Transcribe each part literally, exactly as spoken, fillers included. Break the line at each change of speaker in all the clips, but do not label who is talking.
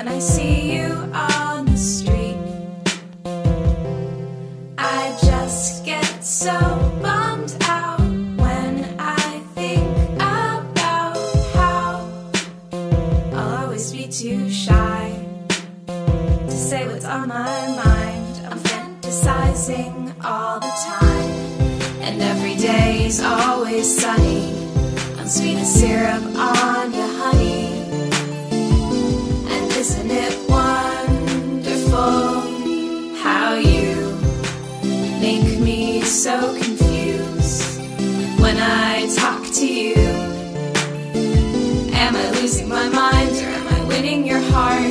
when I see you on the street. I just get so bummed out when I think about how I'll always be too shy to say what's on my mind. I'm fantasizing all the time, and every day's always sunny. I'm sweet as syrup on your honey. And isn't it wonderful how you make me so confused when I talk to you? Am I losing my mind or am I winning your heart?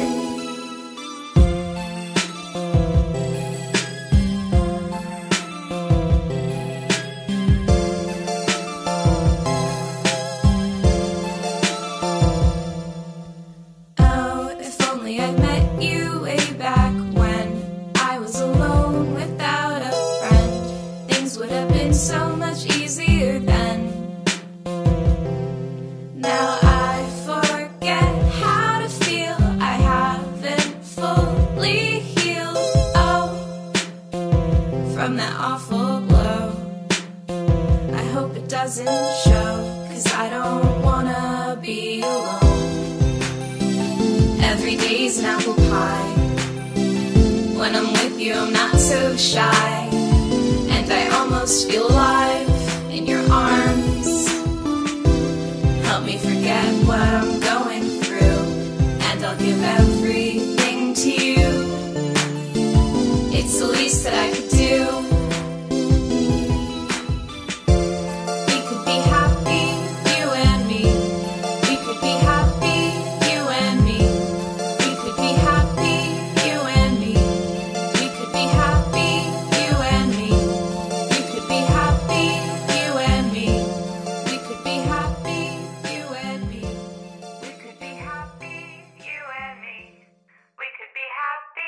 I met you way back when I was alone without a friend. Things would have been so much easier then. Now I forget how to feel. I haven't fully healed, oh, from that awful blow. I hope it doesn't show, 'cause I don't wanna be alone. Every day's an apple pie. When I'm with you, I'm not so shy, and I almost feel alive in your arms. Help me forget what I'm going through, and I'll give everything to you. It's the least that I could do. We could be happy, you and me. We could be happy, you and me. We could be happy, you and me. We could be happy, you and me. We could be happy, you and me. We could be happy, you and me. We could be happy, you and me. We could be happy.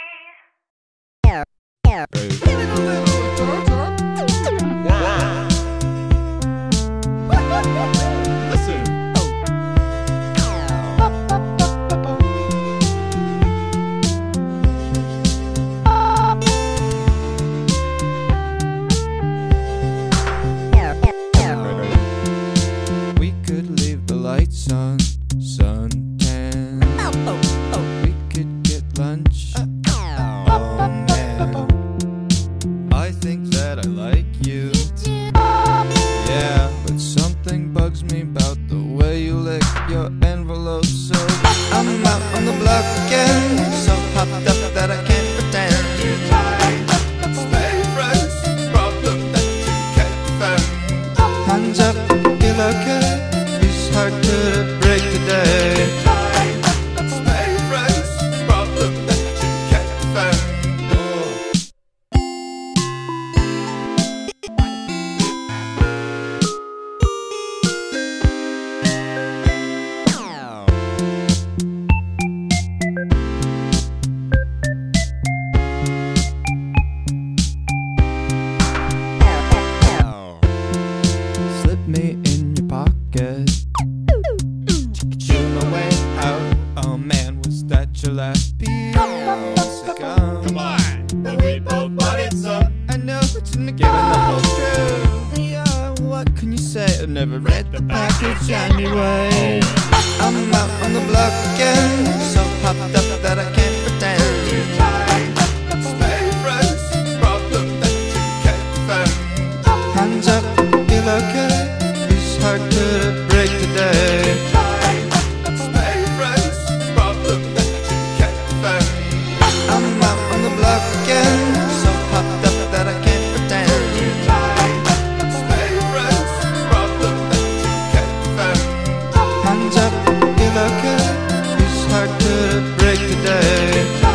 Listen. We could leave the lights on, suntan. We could get lunch. Oh man, I think that I like you. Yeah, but something bugs me about the way you lick your envelope. So I'm out on the block again, so hopped up that I can't pretend. Stay friends, problem that you can't defend. Hands up, feel okay, it's hard to break today. Stay friends, problem that you can't defend. Slip me in your pocket, chew my way out. Oh man, was that your last piece of gum? Come on, but we both bought it some. I know, but you're not giving the whole truth. Yeah, what can you say? I never read the package anyway. I'm out on the block again, so hopped up that I can't pretend. Stay friends, problem that you can't defend. Hands up, feel okay, it's hard to break today. Stay friends, problem that you can't defend. I'm out on the block again, so hopped up that I can't pretend. Stay friends, problem that you can't defend. Hands up, feel okay, it's hard to break today.